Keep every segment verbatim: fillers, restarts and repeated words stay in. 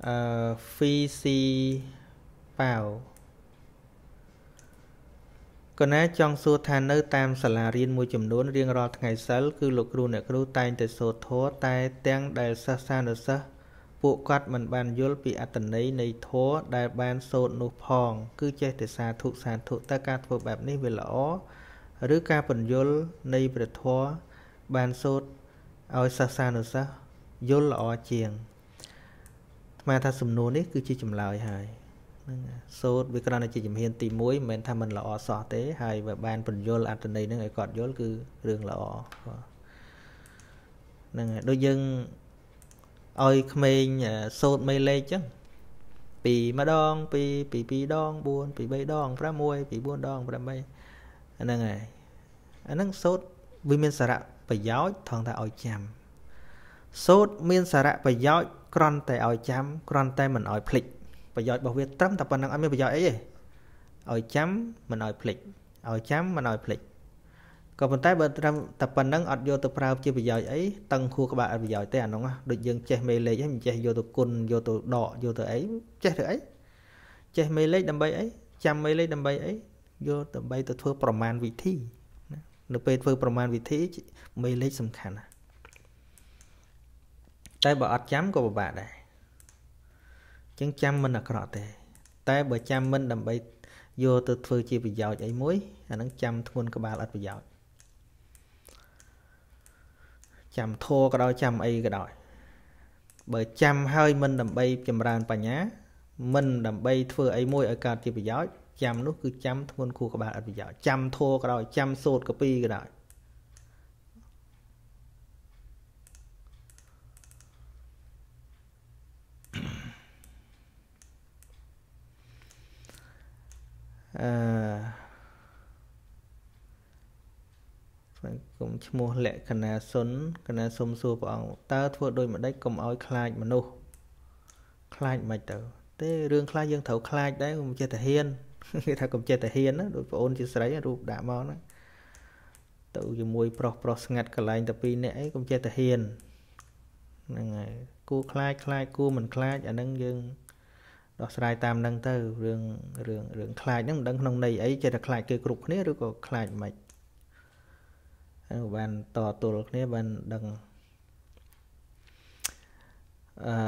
phi si bao còn nãy trong số than nơi tam sả la riêng môi chùm nón riêng rò ngày sớm cứ lục ru nè ru tay để số thố tay tiếng đại sa sa nở sa bộ quát mình bàn yul bị ắt tần ấyในthố đại bàn số nụ phong cứ chơi để xa thụ sản thụ ta ca thụแบบนี้ về lõหรือการปัญยลในประทัวบานโซดเอาซาซาหรือซะยลอ๋อเจียงมาถ้าสมนูนี้คือจีจำลายหายโซดวิกรณจีจำเฮียนตีมุ้ยเหมือนทำมันละอ๋อสอเต้หายแบบบานปัญยลอันตรายนั่งไอ้กอดยลคือเรื่องละอ๋อนั่งโดยยังเอาเขมรโซดไม่เล็กจังปีมาดองปีปีปีดองบุญปีใบดองพระมวยปีบุญดองพระใบอันนั้นไงอันนั้นโซดวิมินสระประย้อยทองแต่เอาจำโซดมินสระประย้อยกรอนแต่เอาจำกรอนแต่มันเอาพลิกประย้อยบอกเวทตั้มแต่ปนังอันไม่ประย้อยไอ้เอาจำมันเอาพลิกเอาจำมันเอาพลิกก็ปนใต้เบอร์แต่ปนังอัดโยตัวพราวจีประย้อยไอ้ตั้งคู่กับแบบประย้อยแต่อันนั้นอ่ะโดยยังเจเมเลยยังเจโยตัวกุลโยตัวดอโยตัวไอ้เจเถอะไอ้เจเมเลยดำใบไอ้จำเมเลยดำใบไอ้โยดำใบตัวทั่วประมาณวิธีnó về vớiประมาณวิธีไม่เล็กสำคัญแต่บ่อัดจำก็บ่บาดได้จังจำมันน่ะกระแต่แต่บ่จำมันดำไปโยตัวធ្វើជាប្រយោជន៍អីមួយអានឹងចាំធ្ងន់ក្បាលអត់ប្រយោជន៍ចាំធោក៏ដោយចាំអីក៏ដោយបើចាំហើយមិនដើម្បីចម្រើនបញ្ញាមិនដើម្បីធ្វើអីមួយឲ្យកើតជាប្រយោជន៍ចាំនោះគឺចាំធ្ងន់គូក្បាលអត់ប្រយោជន៍ចាំធោក៏ដោយចាំសូត្រកពីក៏ដោយអឺគុំឈ្មោះលក្ខណៈសុនកណាសុំសួរព្រះអង្គតើធ្វើដូចម្ដេចកុំឲ្យខ្លាចមនុស្សខ្លាចមិនទៅទេរឿងខ្លាចយើងត្រូវខ្លាចដែរកុំចេះតែហ៊ានគេថាកុំចេះតែហ៊ានណាដូចបងអូនជាស្រីរូបដាក់មកណាទៅជាមួយប្រុសប្រុសស្ងាត់កន្លែងតែពីរនាក់អីកុំចេះតែហ៊ានហ្នឹងហើយគូខ្លាចខ្លាចគូមិនខ្លាចអាហ្នឹងយើងដោះស្រាយតាមហ្នឹងទៅរឿងរឿងរឿងខ្លាចហ្នឹងមិនដឹងក្នុងន័យអីចេះតែខ្លាចគេគ្រប់គ្នាឬក៏ខ្លាចមិនហើយបានតទល់គ្នាបានដឹងអឺ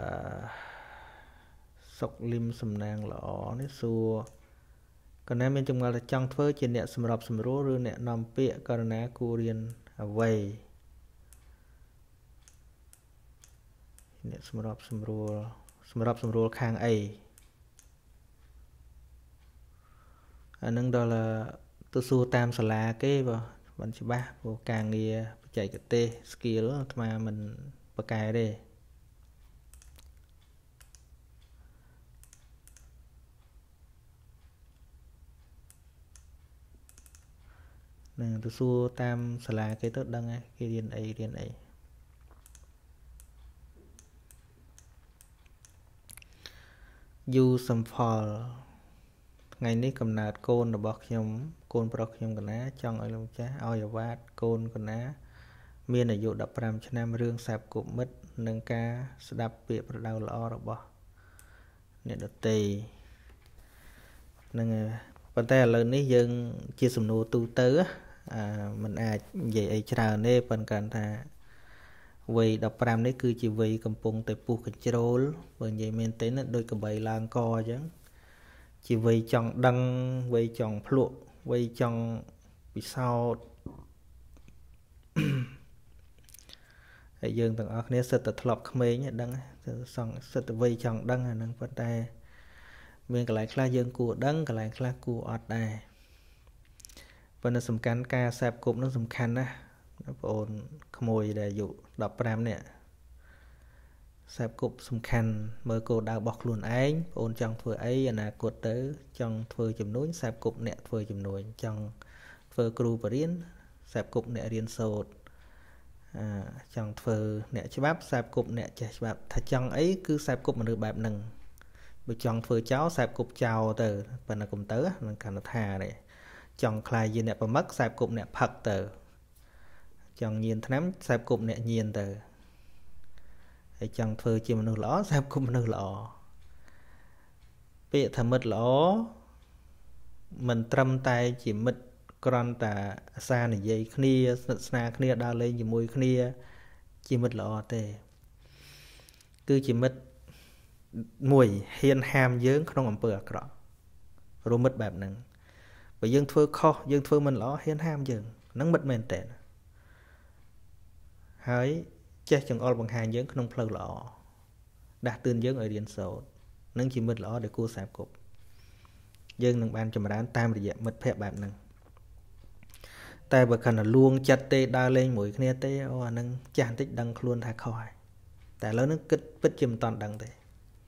សុកលឹមសំណាងល្អនេះសួរកណ្ណាមានចម្ងល់ថាចង់ធ្វើជាអ្នកសម្របសម្រួលឬអ្នកនាំពាក្យករណីគូរៀនអ្វីអ្នកសម្របសម្រួលសម្របសម្រួលខាងអីអានឹងដល់ទៅសួរតាមសាលាគេបើមិនច្បាស់ព្រោះការងារបច្ចេកទេស skill អាត្មាមិនបកកែទេនឹងទៅសួរតាមសាលាគេទៅដឹងហើយគេរៀនអីរៀនអីយូសំផលថ្ងៃនេះកំណើតកូនរបស់ខ្ញុំកូនប្រុសខ្ញុំកណាចង់ឲ្យលោកចាស់ឲ្យអាវ៉ាតកូនកណាមានអាយុដប់ប្រាំឆ្នាំរឿងសាបគប់មិត្តនិងការស្ដាប់ពាក្យប្រដៅល្អរបស់អ្នកដទៃនឹងប៉ុន្តែឥឡូវនេះយើងជាសំណួរទូទៅអាมันអាចនិយាយអីច្រើនទេប៉ុន្តែថាវ័យដប់ប្រាំនេះគឺជាវ័យកំពុងតែពុះកញ្ជ្រោលបើនិយាយមែនទេណាដូចកបីឡើងកអញ្ចឹងជាវ័យចង់ដឹងវ័យចង់ភ្លក់វ័យចង់ពិសោធន៍ហើយយើងទាំងអស់គ្នាសិតតែធ្លាប់ក្មេងដឹងសង្ឃសិតតែវ័យចង់ដឹងអាហ្នឹងប៉ុន្តែមានកន្លែងខ្លះយើងគួរដឹងកន្លែងខ្លះគួរអត់ដែរប៉ុន្តែសំខាន់ការសាបគប់នឹងសំខាន់ណាស់បងប្អូនក្មួយដែលអាយុដប់ប្រាំនេះសាបគប់សំខាន់មើលគោលដៅរបស់ខ្លួនឯងបងអូនចង់ធ្វើអីអនាគតទៅចង់ធ្វើជំនួញសាបគប់អ្នកធ្វើជំនួញចង់ធ្វើគ្រូបរិញ្ញាសាបគប់អ្នករៀនសូត្រអឺចង់ធ្វើអ្នកច្បាប់សាបគប់អ្នកចេះច្បាប់ថាចង់អីគឺសាបគប់មនុស្សបែបហ្នឹងបើចង់ធ្វើចោលសាបគប់ចោលទៅប៉ុន្តែកុំទៅនឹងកណ្ណថាទេចង់ខ្លាយជាអ្នកប្រមឹកសាបគប់អ្នកផឹកទៅចង់ញៀនថ្នាំសាបគប់អ្នកញៀនទៅអហើយចង់ធ្វើជាមនុស្សល្អស្រាប់គុំមនុស្សល្អពាក្យថាមិត្តល្អមិនត្រឹមតែជាមិត្តគ្រាន់តែអាសានិយាយគ្នាស្និទ្ធស្នាលគ្នាដើរលេងជាមួយគ្នាជាមិត្តល្អទេគឺជាមិត្តមួយហ៊ានហាមយើងក្នុងអំពើអាក្រក់រមិត្តបែបហ្នឹងបើយើងធ្វើខុសយើងធ្វើមិនល្អហ៊ានហាមយើងហ្នឹងមិត្តមែនតើហើយចេះចង្អុលបង្ហាញយើងក្នុងផ្លូវល្អដាស់តឿនយើងឲ្យរៀនសូត្រនឹងជាមិត្តល្អដែលគួរស្ដាប់គប់យើងនឹងបានចម្រើនតាមរយៈមិត្តភ័ក្តិបែបហ្នឹងតែបើខណៈលួងចិត្តទេដើរលេងមួយគ្នាទេអូអាហ្នឹងចាស់បន្តិចដឹងខ្លួនថាខុសហើយតែឥឡូវហ្នឹងគិតពិតជាមិនតាន់ដឹងទេ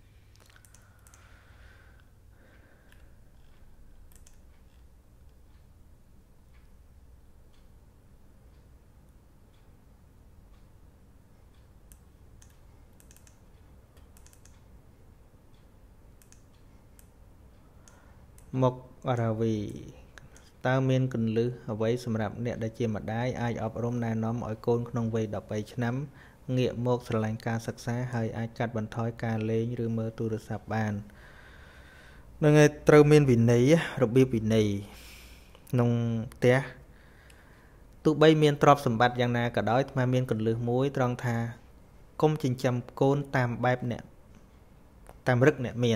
មកអរាវីតើមានកលឹះអ្វីសម្រាប់អ្នកដែលជាម្ដាយអាចអប់រំណែនាំឲ្យកូនក្នុងវ័យដប់បីឆ្នាំងាកមកស្រឡាញ់ការសិក្សាហើយអាចកាត់បន្ថយការលេងឬមើលទូរស័ព្ទបាននឹងឯងត្រូវមានវិន័យរបៀបវិន័យក្នុងផ្ទះទោះបីមានទ្រព្យសម្បត្តិយ៉ាងណាក៏ដោយតែមានកលឹះមួយត្រង់ថាកុំចិញ្ចឹមកូនតាមបែបអ្នកតាមរឹកអ្នកមាន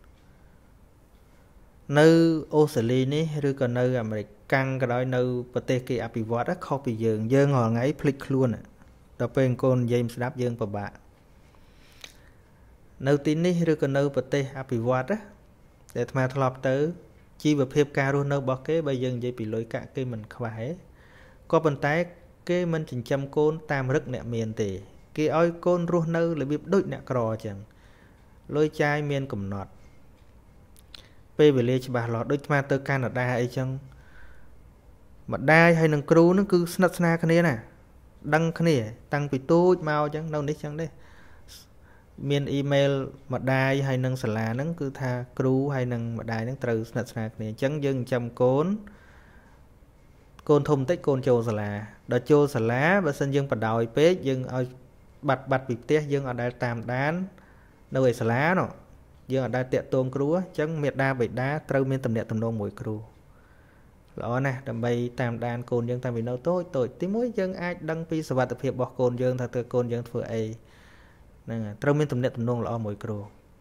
នៅអូស្ត្រាលីនេះឬក៏នៅអាមេរិកកាំងក៏ដោយនៅប្រទេសគេអភិវឌ្ឍខុសពីយើងយើងរាល់ថ្ងៃភ្លេចខ្លួនដល់ពេលកូននិយាយមិនស្ដាប់យើងពិបាកនៅទីនេះឬក៏នៅប្រទេសអភិវឌ្ឍដែលអាត្មាធ្លាប់ទៅជីវភាពការរស់នៅរបស់គេបើយើងនិយាយពីលុយកាក់គេមិនខ្វះទេក៏ប៉ុន្តែគេមិនចិញ្ចឹមកូនតាមរឹកអ្នកមានទេគេឲ្យកូនរស់នៅរបៀបដូចអ្នកក្រអញ្ចឹងលុយចាយមានកំណត់ពេលវេលាច្បាស់លាស់ដូចស្មាទៅកាណាដាអីចឹងម្ដាយហើយនឹងគ្រូនឹងគឺស្និទ្ធស្នាលគ្នាណាដឹងគ្នាតាំងពីទូចមកចឹងនៅនេះចឹងទេមានអ៊ីមែលម្ដាយហើយនឹងសាលាហ្នឹងគឺថាគ្រូហើយនឹងម្ដាយហ្នឹងត្រូវស្និទ្ធស្នាលគ្នាអញ្ចឹងយើងចិញ្ចឹមកូនកូនធំតិចកូនចូលសាលាដល់ចូលសាលាបើសិនយើងបដ ாய் ពេកយើងឲ្យបាត់បាត់ពីផ្ទះយើងអត់ដែលតាមដាននៅឯសាលានោះយើងអត់ដែលតាក់ទងគ្រូអញ្ចឹងមេដាបេដាត្រូវមានទំនាក់ទំនងមួយគ្រូល្អណាស់ដើម្បីតាមដានកូនយើងតាំងពីនៅតូចតូចទីមួយយើងអាចដឹងពីសុវត្ថិភាពរបស់កូនយើងថាតើកូនយើងធ្វើអីហ្នឹងត្រូវមានទំនាក់ទំនងល្អមួយគ្រូ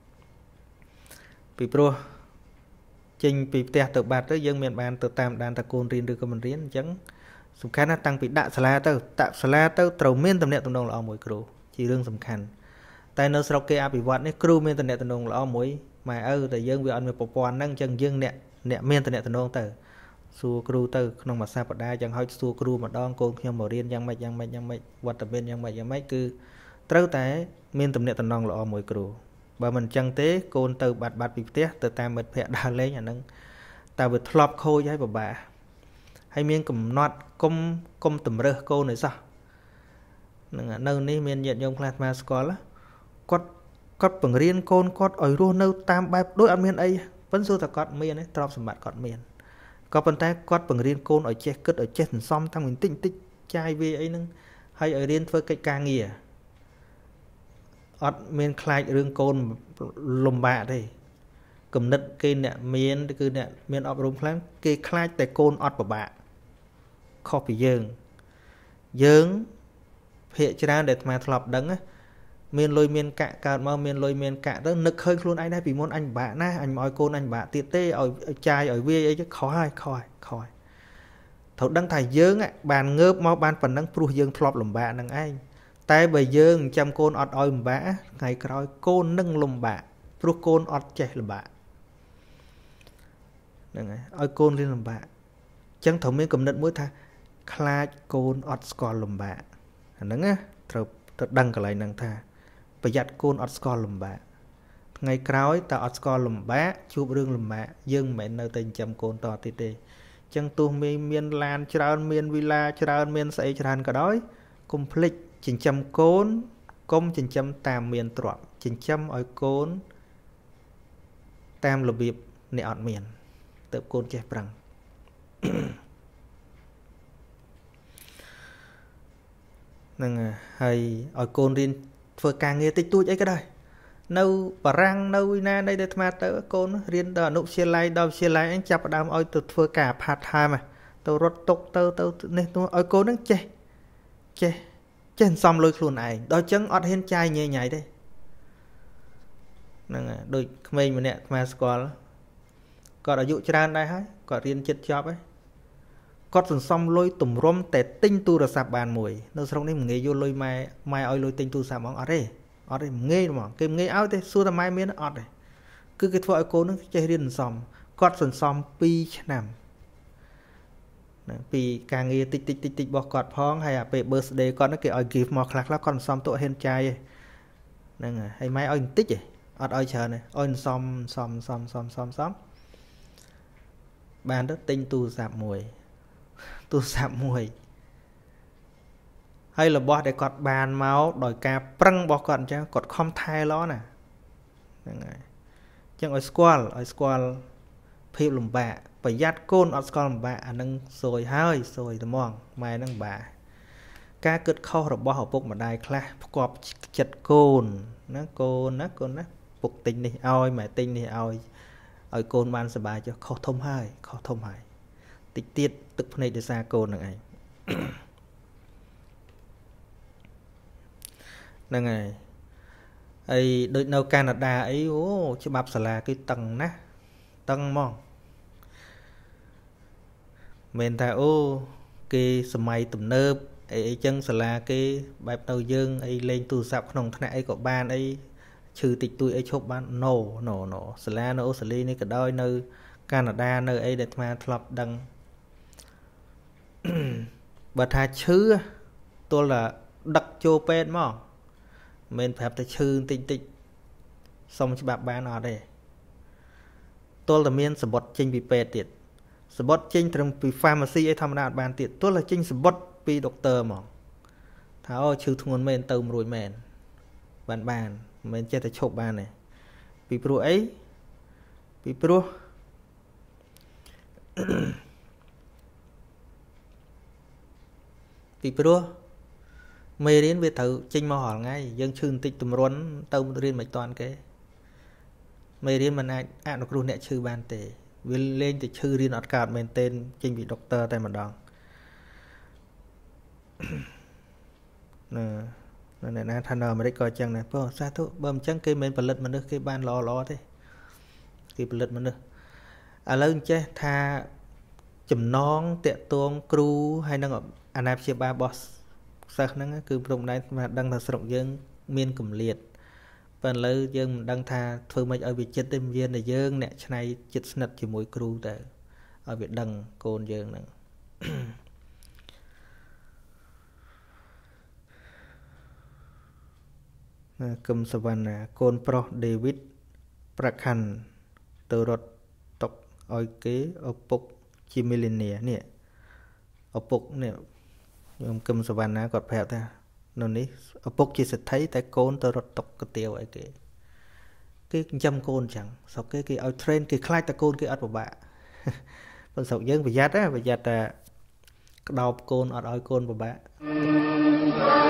ពីព្រោះចេញពីផ្ទះទៅបាត់ទៅយើងមានបានទៅតាមដានតើកូនរៀនឬក៏មិនរៀនអញ្ចឹងសំខាន់ណាស់តាំងពីដាក់សាលាទៅដាក់សាលាទៅត្រូវមានទំនាក់ទំនងល្អមួយគ្រូជារឿងសំខាន់តែនៅស្រុកគេអភិវឌ្ឍនេះគ្រូមានតំណែងតំណងល្អមួយម៉ែឪតែយើងវាអត់មានប្រព័ន្ធហ្នឹងអញ្ចឹងយើងអ្នកអ្នកមានតំណែងតំណងទៅសួរគ្រូទៅក្នុងមួយសប្តាហ៍យ៉ាងហោចសួរគ្រូម្ដងកូនខ្ញុំមករៀនយ៉ាងម៉េចយ៉ាងម៉េចយ៉ាងម៉េចវត្តមានយ៉ាងម៉េចយ៉ាងម៉េចគឺត្រូវតែមានតំណែងតំណងល្អមួយគ្រូបើមិនអញ្ចឹងទេកូនទៅបាត់បាត់ពីផ្ទះទៅតាមមិត្តភ័ក្តិដើរលេងអាហ្នឹងតើវាធ្លាប់ខូចហើយពិបាកហើយមានកំណត់គុំគុំតម្រើសកូនឲ្យសោះហ្នឹងនៅនេះមានញាតិញោមខ្លះមកស្គាល់គាត់គាត់បង្រៀនកូនគាត់ឲ្យរស់នៅតាមបែបដូចអត់មានអីប៉ុន្តែសួរតែគាត់មានទេទ្រព្យសម្បត្តិគាត់មានក៏ប៉ុន្តែគាត់បង្រៀនកូនឲ្យចេះគិតឲ្យចេះសន្សំតាំងពីបន្តិចបន្តិចចាយវាអីហ្នឹងហើយឲ្យរៀនធ្វើកិច្ចការងារអត់មានខ្លាចរឿងកូនលំបាកទេគំនិតគេអ្នកមានគឺអ្នកមានអប់រំខ្លាំងគេខ្លាចតែកូនអត់ពិបាកខុសពីយើងយើងភាគច្រើនដែលអាត្មាធ្លាប់ដឹងណាមានលុយមានកាក់កើតមកមានលុយមានកាក់ទៅនឹកឃើញខ្លួនឯងដែរពីមុនអញពិបាកណាស់អញមកឲ្យកូនអញពិបាកទៀតទេឲ្យចាយឲ្យវាអីខុសហើយខុសហើយខុសហើយត្រូវដឹងថាយើងបានងើបមកបានប៉ុណ្ណឹងព្រោះយើងធ្លាប់លំបាកនឹងឯងតែបើយើងចាំកូនអត់ឲ្យលំបាកថ្ងៃក្រោយកូននឹងលំបាកព្រោះកូនអត់ចេះលំបាកហ្នឹងហើយឲ្យកូនរៀនលំបាកអញ្ចឹងត្រូវមានគំនិតមួយថាខ្លាចកូនអត់ស្គាល់លំបាកអាហ្នឹងណាត្រូវទៅដឹងកន្លែងហ្នឹងថាប្រយ័ត្នកូនអត់ស្គាល់លំបាកថ្ងៃក្រោយតើអត់ស្គាល់លំបាកជួបរឿងលំបាកយើងមិនមែននៅតែចិញ្ចឹមកូនតទៀតទេអញ្ចឹងទោះមានមានឡានច្រើនមានវីឡាច្រើនមានស្អីច្រើនក៏ដោយកុំភ្លេចចិញ្ចឹមកូនកុំចិញ្ចឹមតាមមានទ្រព្យចិញ្ចឹមឲ្យកូនតាមរបៀបអ្នកអត់មានទៅកូនចេះប្រឹងហ្នឹងហើយឲ្យកូនរៀន phơi càng nghe tích tôi ấy cái đây nâu bà răng nâu na đây để mà tới con riêng đờ nụ xe lai đau xe lai anh chập đam oi từ phơi cả part time mà tôi rót tục tôi tôi nên tôi oi cô nó chê chê chê xong lôi luôn này đôi chân ọt hen chai nhẹ nhảy đây nè đôi mình mà nè mà squall còn ở dụ tràn đây hả còn riêng chết job ấy có sừng xong lôi tùm rôm để tinh tu được sạp bàn mùi nó xong đấy nghe vô lôi mai mai oi lôi tinh tu sạp mong ở đây ở đây nghe mà cái nghe áo thế xưa là mai miếng nó ở đây cứ cái thuở cô nó chơi riêng xong có sừng xong pi nằm pi càng nghe tích tích tích tích bỏ cọt phong hay à về birthday con nó kêu oi gift mọc lạc lá con xong tụi hen trai nè hay mai oi tích vậy ở oi chờ này oi xong xong xong xong xong xong bàn đó tinh tu sạp mùi tu sạp mùi hay là bỏ để cọt bàn máu đòi ca prăng bỏ cọt cho cọt không thay nó nè chẳng ở squall ở squall phê lùm bạ phải dắt côn ở squall lùm bạ nâng rồi hơi rồi tầm mong mai nâng bạ ca cất khâu rồi bỏ học bốc mà đài khla cọp chật côn nó côn nó côn nó phục tình đi oi mẹ tinh đi oi ở côn ban sờ bài cho khâu thông hai khâu thông hai tích tiết tức này để xa côn này nè ngày ấy đôi nâu Canada ấy ô chứ bắp là cái tầng ná tầng mong mình ta ô cái sầm mày tụm nớp ấy chân là cái bài đầu dương ấy lên tu sạp không thằng ấy có ban ấy trừ tịch tôi ấy chụp ban nổ nổ nổ là nó Australia này cả đôi nơi Canada nơi ấy để mà lọc đăng bà thà chứ tôi là đặc chô pen mà mình phải tập chư tinh tinh xong cho bạn bán ở đây tôi là miền sập bọt chinh bị pê tiệt sập bọt chinh trong bị pharmacy ấy tham gia bàn tiệt tôi là chinh sập bọt bị doctor mà tháo chư thùng men tôm rồi men bàn bàn mình chơi tại chụp bàn này bị pro ấy bị pro bị pro mê đến về thử chinh mà hỏi ngay dân chừng tịch tùm rốn tông riêng mạch toàn cái mê đến mình ai ăn được luôn nè chư ban tệ vì lên thì chư riêng ọt cạt mình tên chinh bị doctor tại mặt đòn nè nè nè thanh nờ mà đấy coi chăng này po sao thôi bơm trắng cây mình bật lật mà nước cái ban lo lo thế cái bật lật mà nước à lớn chứ tha chùm nón tẹt tuông cru hay năng anh em chia ba boss sắc năng cứ trong này mà đăng thà sọc dương miên cẩm liệt phần lớn dương đăng thà thôi mấy ở vị chất tên viên là dương nè này chất nật chỉ mỗi cru tại ở việt đăng côn dương nè cầm savannah côn pro David Prakhan từ rốt tộc oi kế ở bục chi millionaire nè ở bục nè cầm savannah gọt phèo ta nó ní ở bốc chỉ sẽ thấy tại côn tôi rọt tộc cái tiêu ấy cái cái châm côn chẳng sau cái cái ở train cái khai ta côn cái ở của bạn phần sầu dân phải giặt á phải giặt à đào côn ở đôi côn của bạn